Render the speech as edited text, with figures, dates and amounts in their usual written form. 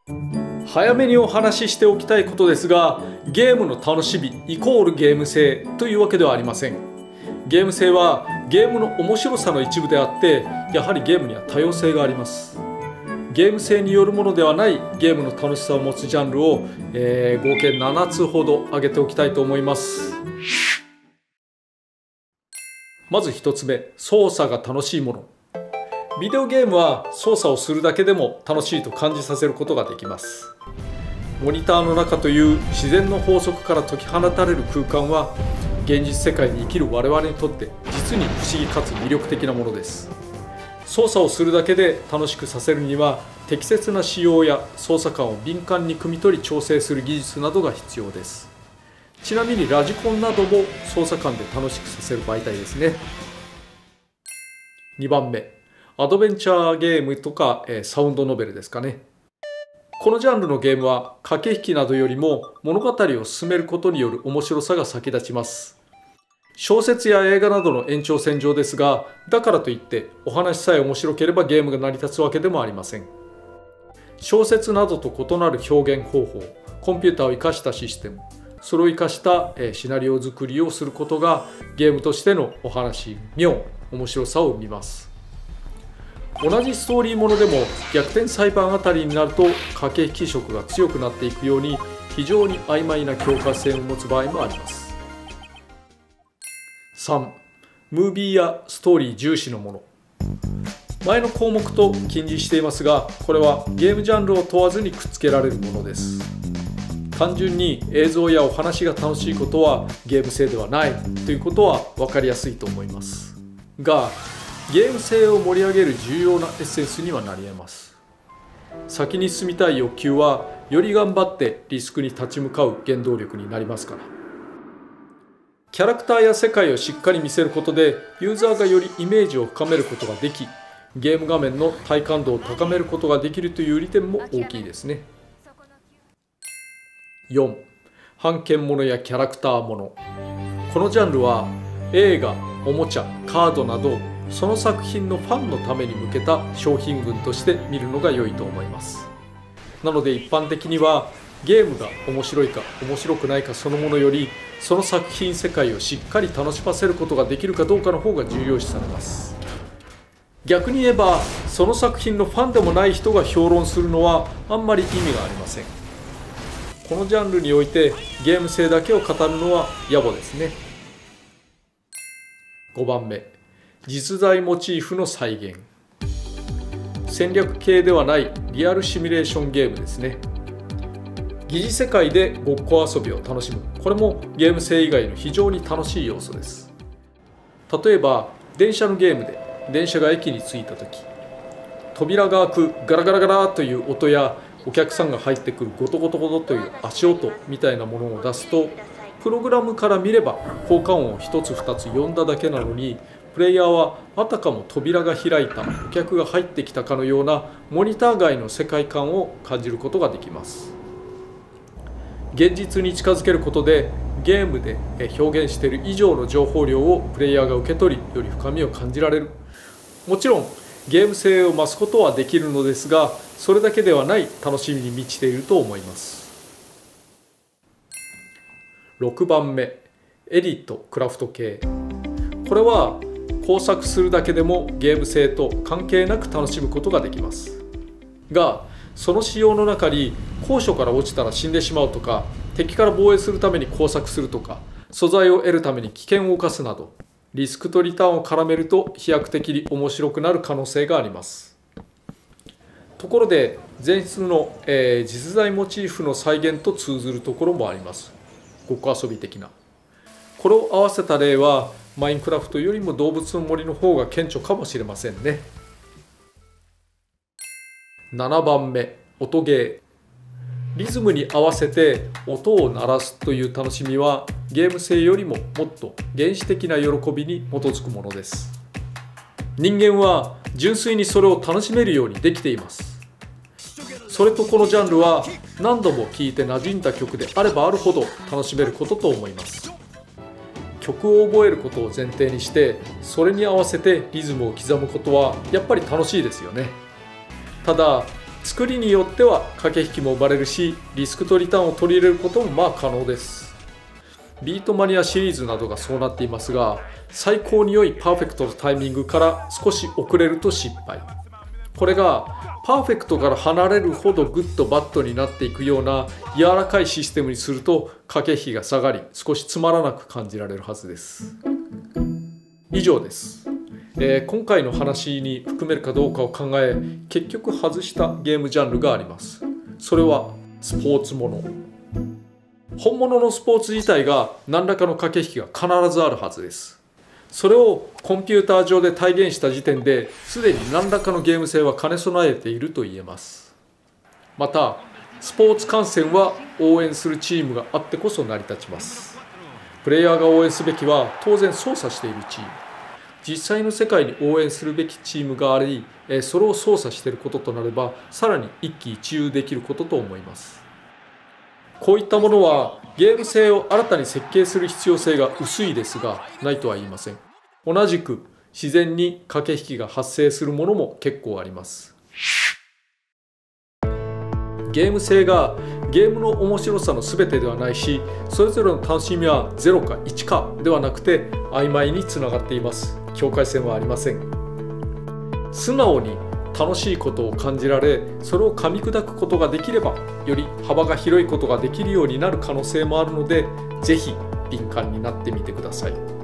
早めにお話ししておきたいことですが、ゲームの楽しみイコールゲーム性というわけではありません。ゲーム性はゲームの面白さの一部であって、やはりゲームには多様性があります。ゲーム性によるものではないゲームの楽しさを持つジャンルを、合計7つほど挙げておきたいと思います。まず1つ目、操作が楽しいもの。ビデオゲームは操作をするだけでも楽しいと感じさせることができます。モニターの中という自然の法則から解き放たれる空間は、現実世界に生きる我々にとって実に不思議かつ魅力的なものです。操作をするだけで楽しくさせるには、適切な仕様や操作感を敏感に汲み取り調整する技術などが必要です。ちなみにラジコンなども操作感で楽しくさせる媒体ですね。2番目、アドベンチャーゲームとかサウンドノベルですかね。このジャンルのゲームは駆け引きなどよりも物語を進めることによる面白さが先立ちます。小説や映画などの延長線上ですが、だからといってお話さえ面白ければゲームが成り立つわけでもありません。小説などと異なる表現方法、コンピューターを生かしたシステム、それを生かしたシナリオ作りをすることがゲームとしてのお話、面白さを生みます。同じストーリーものでも逆転裁判あたりになると駆け引き色が強くなっていくように、非常に曖昧な境界線を持つ場合もあります。3. ムービーやストーリー重視のもの。前の項目と近似していますが、これはゲームジャンルを問わずにくっつけられるものです。単純に映像やお話が楽しいことはゲーム性ではないということは分かりやすいと思いますが、ゲーム性を盛り上げる重要なエッセンスにはなり得ます。先に進みたい欲求はより頑張ってリスクに立ち向かう原動力になりますから。キャラクターや世界をしっかり見せることでユーザーがよりイメージを深めることができ、ゲーム画面の体感度を高めることができるという利点も大きいですね。4. 版権ものやキャラクターもの。このジャンルは映画、おもちゃ、カードなどその作品のファンのために向けた商品群として見るのが良いと思います。なので一般的にはゲームが面白いか面白くないかそのものより、その作品世界をしっかり楽しませることができるかどうかの方が重要視されます。逆に言えば、その作品のファンでもない人が評論するのはあんまり意味がありません。このジャンルにおいてゲーム性だけを語るのは野暮ですね。5番目、実在モチーフの再現。戦略系ではないリアルシミュレーションゲームですね。疑似世界でごっこ遊びを楽しむ、これもゲーム性以外の非常に楽しい要素です。例えば電車のゲームで電車が駅に着いた時、扉が開くガラガラガラという音やお客さんが入ってくるゴトゴトゴトという足音みたいなものを出すと、プログラムから見れば効果音を1つ2つ読んだだけなのに、プレイヤーはあたかも扉が開いたお客が入ってきたかのようなモニター外の世界観を感じることができます。現実に近づけることでゲームで表現している以上の情報量をプレイヤーが受け取り、より深みを感じられる。もちろんゲーム性を増すことはできるのですが、それだけではない楽しみに満ちていると思います。6番目、エディット・クラフト系。これは工作するだけでもゲーム性と関係なく楽しむことができますが、その仕様の中に高所から落ちたら死んでしまうとか、敵から防衛するために工作するとか、素材を得るために危険を冒すなど、リスクとリターンを絡めると飛躍的に面白くなる可能性があります。ところで前室の、実在モチーフの再現と通ずるところもあります。ごっこ遊び的な。これを合わせた例はマインクラフトよりも動物の森の方が顕著かもしれませんね。7番目、音ゲー。リズムに合わせて音を鳴らすという楽しみはゲーム性よりももっと原始的な喜びに基づくものです。人間は純粋にそれを楽しめるようにできています。それとこのジャンルは何度も聴いて馴染んだ曲であればあるほど楽しめることと思います。曲を覚えることを前提にしてそれに合わせてリズムを刻むことはやっぱり楽しいですよね。ただ作りによっては駆け引きも生まれるし、リスクとリターンを取り入れることも可能です。ビートマニアシリーズなどがそうなっていますが、最高に良いパーフェクトのタイミングから少し遅れると失敗。これがパーフェクトから離れるほどグッドバッドになっていくような柔らかいシステムにすると駆け引きが下がり、少しつまらなく感じられるはずです。以上です。今回の話に含めるかどうかを考え、結局外したゲームジャンルがあります。それはスポーツもの。本物のスポーツ自体が何らかの駆け引きが必ずあるはずです。それをコンピューター上で体現した時点ですでに何らかのゲーム性は兼ね備えていると言えます。またスポーツ観戦は応援するチームがあってこそ成り立ちます。プレイヤーが応援すべきは当然操作しているチーム、実際の世界に応援するべきチームがあり、それを操作していることとなればさらに一喜一憂できることと思います。こういったものはゲーム性を新たに設計する必要性が薄いですが、ないとは言いません。同じく自然に駆け引きが発生するものも結構あります。ゲーム性がゲームの面白さの全てではないし、それぞれの楽しみは0か1かではなくて曖昧につながっています。境界線はありません。素直に楽しいことを感じられ、それを噛み砕くことができればより幅が広いことができるようになる可能性もあるので、ぜひ敏感になってみてください。